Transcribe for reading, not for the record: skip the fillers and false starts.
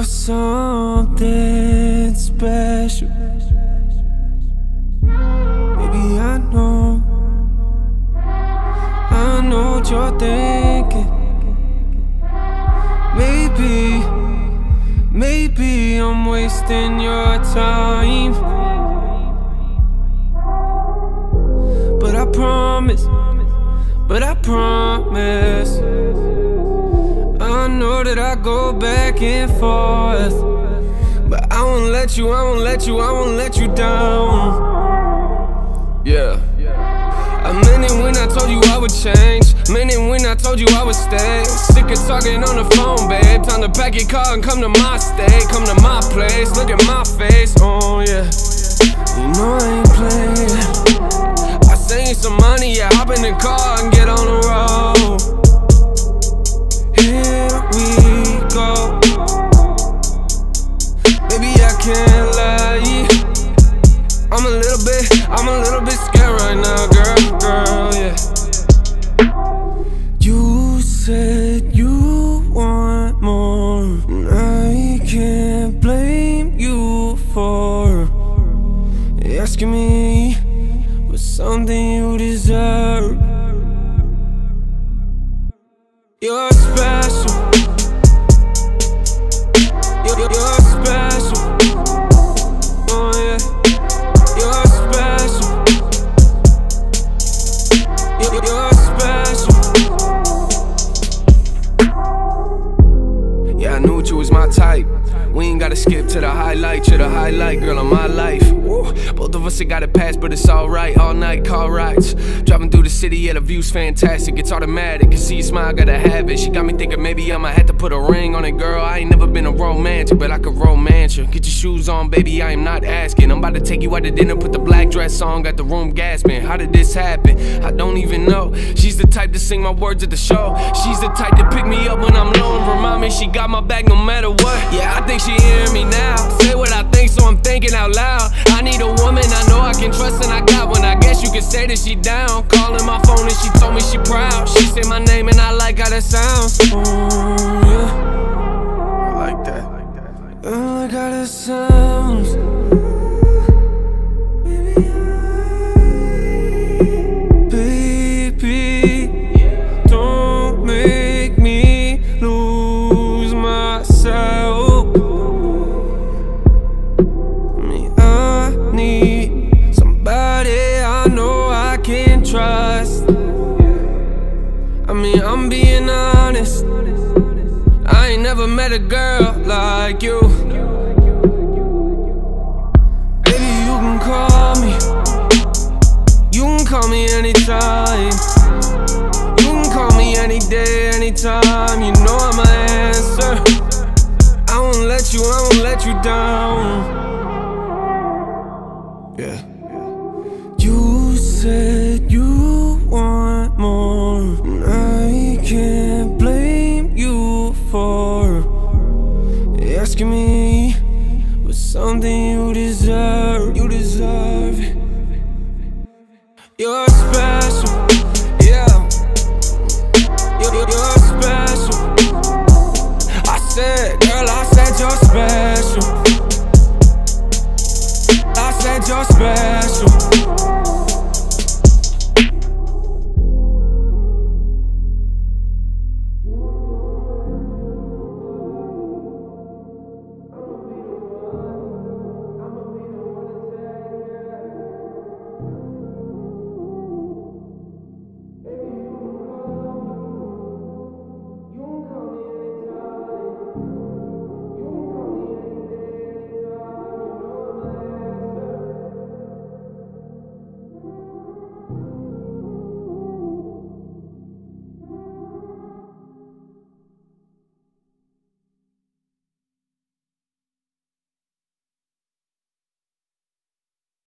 You're something special. Baby, I know what you're thinking. Maybe I'm wasting your time, but I promise, I know that I go back and forth, but I won't let you down. Yeah. I meant it when I told you I would change, meant it when I told you I would stay. Sick of talking on the phone, babe. Time to pack your car and come to my state, come to my place, look at my face. Oh yeah, you know I ain't playing. I send you some money, yeah, hop in the car and get on the road. Here we go. Baby, I can't lie, I'm a little bit scared right now, girl, yeah. You said you want more, and I can't blame you for asking me for something you deserve. You're special. You're special. Oh yeah. You're special. You're special. Yeah, I knew you was my type. We ain't gotta skip to the highlight. You're the highlight, girl, of my life. Woo. Both of us have got it passed, but it's alright. All night, car rides. Driving through the city, yeah, the view's fantastic. It's automatic, can see your smile, gotta have it. She got me thinking maybe I'ma have to put a ring on it, girl. I ain't never been a romantic, but I could romance you. Get your shoes on, baby, I am not asking. I'm about to take you out to dinner, put the black dress on, got the room gasping. How did this happen? I don't even know. She's the type to sing my words at the show. She's the type to pick me up when I'm low and remind me she got my back no matter what. Yeah, I think she hearing me now. Say what I think, so I'm thinking out loud. I need a woman I know I can trust, and I got one. I guess you could say that she down. Calling my phone and she told me she proud. She said my name and I like how that sounds. Oh yeah, I like that. I like how that sounds. Baby, don't make me lose myself. I need somebody I know I can trust. I'm being honest, I ain't never met a girl like you. Baby, you can call me. You can call me anytime. You can call me any day, anytime. You know I'ma answer. I won't let you down. Yeah. You said you want more, and I can't blame you for asking me for something you deserve. You deserve it. You're